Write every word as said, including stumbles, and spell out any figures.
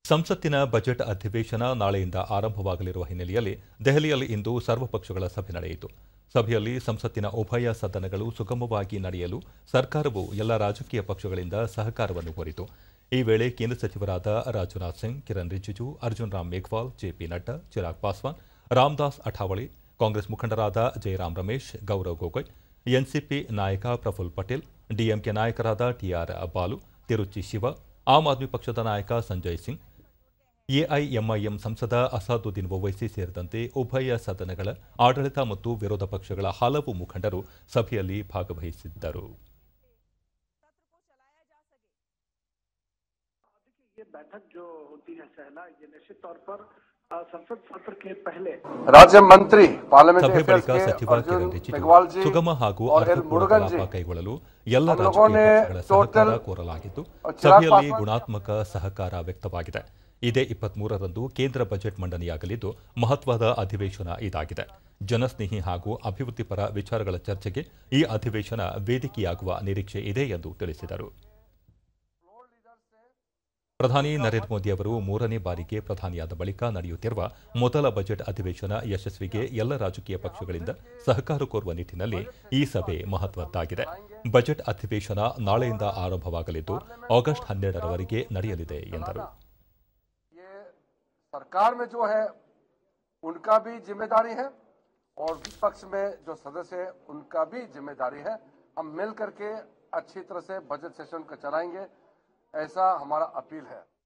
ಸಂಸತ್ತಿನ ಬಜೆಟ್ ಅಧಿವೇಶನ ನಾಳೆಯಿಂದ ಆರಂಭವಾಗಲಿರುವ ಹಿನ್ನೆಲೆಯಲ್ಲಿ ದೆಹಲಿಯಲ್ಲಿ ಇಂದು ಸರ್ವಪಕ್ಷಗಳ ಸಭೆ ನಡೆಯಿತು. ಸಭೆಯಲ್ಲಿ ಸಂಸತ್ತಿನ ಉಭಯ ಸದನಗಳು ಸುಗಮವಾಗಿ ನಡೆಯಲು ಸರ್ಕಾರವು ಎಲ್ಲ ರಾಜಕೀಯ ಪಕ್ಷಗಳಿಂದ ಸಹಕಾರವನ್ನು ಕೋರಿತು. ಈ ವೇಳೆ ಕೇಂದ್ರ ಸಚಿವರಾದ ರಾಜನಾಥ್ ಸಿಂಗ್, ಕಿರಣ್ ರಿಜಿಜು, ಅರ್ಜುನ್ ರಾಮ್ ಮೇಘ್ವಾಲ್, ಜೆಪಿ ನಡ್ಡಾ, ಚಿರಾಗ್ ಪಾಸ್ವಾನ್, ರಾಮದಾಸ್ ಅಠಾವಳೆ, ಕಾಂಗ್ರೆಸ್ ಮುಖಂಡರಾದ ಜಯರಾಮ್ ರಮೇಶ್, ಗೌರವ್ ಗೊಗೊಯ್, ಎನ್ಸಿಪಿ ನಾಯಕ ಪ್ರಫುಲ್ ಪಟೇಲ್, ಡಿಎಂಕೆ ನಾಯಕರಾದ ಟಿಆರ್ ಬಾಲು, ತಿರುಚಿ ಶಿವ, ಆಮ್ ಆದ್ಮಿ ಪಕ್ಷದ ನಾಯಕ ಸಂಜಯ್ ಸಿಂಗ್, ಎಐಎಂಐಎಂ ಸಂಸದ ಅಸಾದುದ್ದೀನ್ ಒವೈಸಿ ಸೇರಿದಂತೆ ಉಭಯ ಸದನಗಳ ಆಡಳಿತ ಮತ್ತು ವಿರೋಧ ಪಕ್ಷಗಳ ಹಲವು ಮುಖಂಡರು ಸಭೆಯಲ್ಲಿ ಭಾಗವಹಿಸಿದ್ದರು. राज्य मंत्री पार्लियामेंट ಸಭೆ ಬಳಿಕ ಸಚಿವ ಕಿರಣ್ ರಿಜಿಜು ಸುಗಮ ಹಾಗೂ ಅರ್ಥಪೂರ್ಣ ಕಲಾಪ ಕೈಗೊಳ್ಳಲು ಎಲ್ಲ ರಾಜಕೀಯ ಪಕ್ಷಗಳ ಸಹಕಾರ ಕೋರಲಾಗಿದ್ದು, ಸಭೆಯಲ್ಲಿ ಗುಣಾತ್ಮಕ ಸಹಕಾರ ವ್ಯಕ್ತವಾಗಿದೆ. ಇದೇ ಇಪ್ಪತ್ಮೂರರಂದು ಕೇಂದ್ರ ಬಜೆಟ್ ಮಂಡನೆಯಾಗಲಿದ್ದು, ಮಹತ್ವದ ಅಧಿವೇಶನ ಇದಾಗಿದೆ. ಜನಸ್ನೇಹಿ ಹಾಗೂ ಅಭಿವೃದ್ಧಿಪರ ವಿಚಾರಗಳ ಚರ್ಚೆಗೆ ಈ ಅಧಿವೇಶನ ವೇದಿಕೆಯಾಗುವ ನಿರೀಕ್ಷೆ ಇದೆ ಎಂದು ತಿಳಿಸಿದರು. ಪ್ರಧಾನಿ ನರೇಂದ್ರ ಮೋದಿ ಅವರು ಮೂರನೇ ಬಾರಿಗೆ ಪ್ರಧಾನಿಯಾದ ಬಳಿಕ ನಡೆಯುತ್ತಿರುವ ಮೊದಲ ಬಜೆಟ್ ಅಧಿವೇಶನ ಯಶಸ್ವಿಗೆ ಎಲ್ಲ ರಾಜಕೀಯ ಪಕ್ಷಗಳಿಂದ ಸಹಕಾರ ಕೋರುವ ನಿಟ್ಟಿನಲ್ಲಿ ಈ ಸಭೆ ಮಹತ್ವದ್ದಾಗಿದೆ. ಬಜೆಟ್ ಅಧಿವೇಶನ ನಾಳೆಯಿಂದ ಆರಂಭವಾಗಲಿದ್ದು, ಆಗಸ್ಟ್ ಹನ್ನೆರಡರವರೆಗೆ ನಡೆಯಲಿದೆ ಎಂದರು. सरकार में जो है उनका भी जिम्मेदारी है और विपक्ष में जो सदस्य है उनका भी जिम्मेदारी है. हम मिल करके अच्छी तरह से बजट सेशन को चलाएंगे, ऐसा हमारा अपील है.